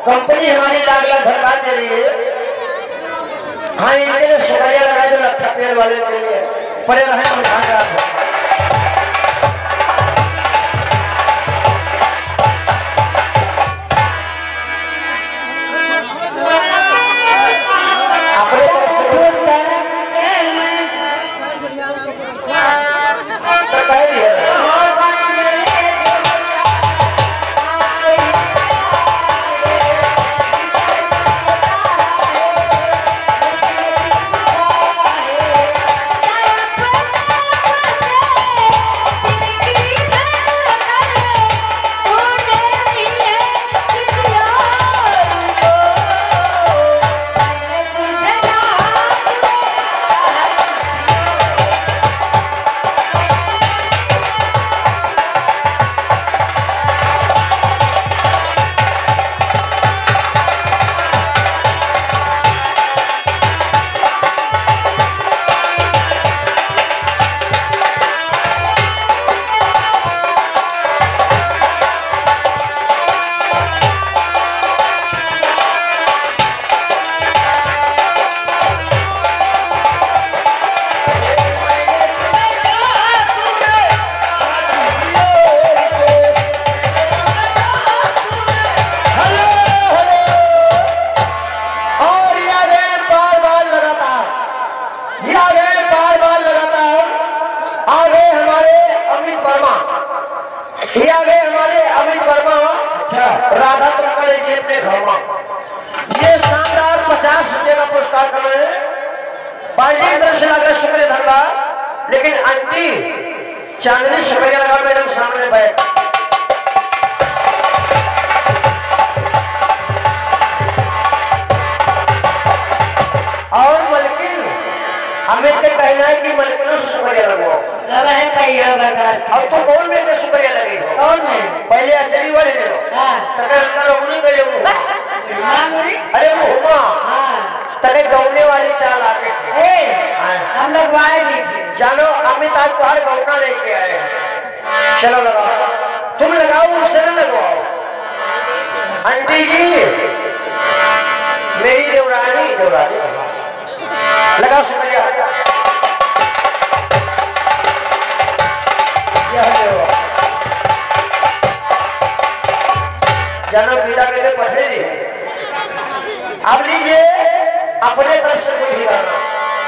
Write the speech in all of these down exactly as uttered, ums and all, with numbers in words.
Company हमारी लाख लाख धन्यवाद दे रही है। हाँ इनके लिए शुक्रिया लगा दो लट्ठा पेड़ वाले के लिए पड़े रहे हम ध्यान रखो। अपने तरफ से आ गए हमारे अमित वर्मा। अच्छा राधा तुमका लीजिए अपने घर में। ये शानदार पचास रुपए का पुरस्कार कर रहे हैं पार्टी की तरफ से लग रहा है। शुक्रिया धन्यवाद। लेकिन आंटी चांदनी शुक्रिया लगा मैडम सामने बैठ। और मलकिन अमित का कहना है कि मलकिनों से शुक्रिया लगवाओ। अब तो कौन मिलकर शुक्रिया लगे कौन में पहले अचरी वाले ले लो तक अंदर रोगनी कर लो। अरे मुहमा तक गौने वाली चाल आगे से हम लगवाए दी थी। जानो अमित आज तुम्हारे गौना लेके आए। चलो लगाओ तुम लगाओ उनसे न लगवाओ। आंटी जी मेरी देवरानी देवरानी लगाओ शुक्रिया। जानो पीता के पठे दी। अब लीजिए अपने तरफ से कोई भी गाना।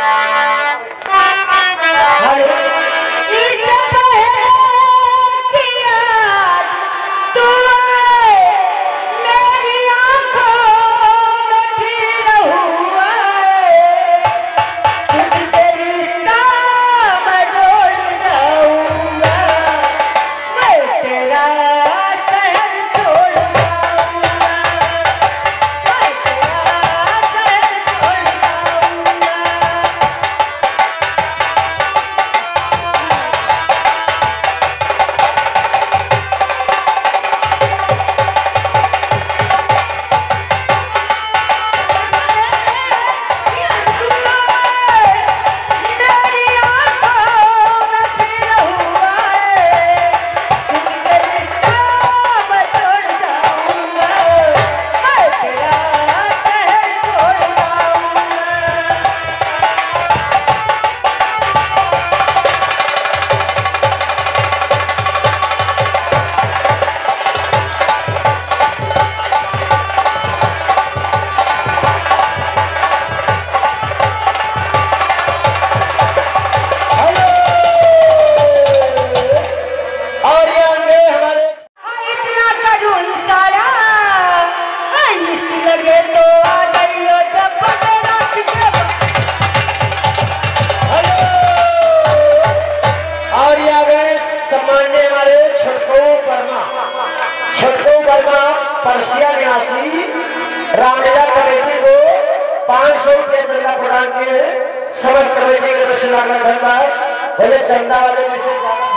परसिया निवासी रामलीला कमेटी को पाँच सौ रुपया चंदा प्रदान किए। समस्त कमेटी के तरफ से धन्यवाद। चंदा वाले में से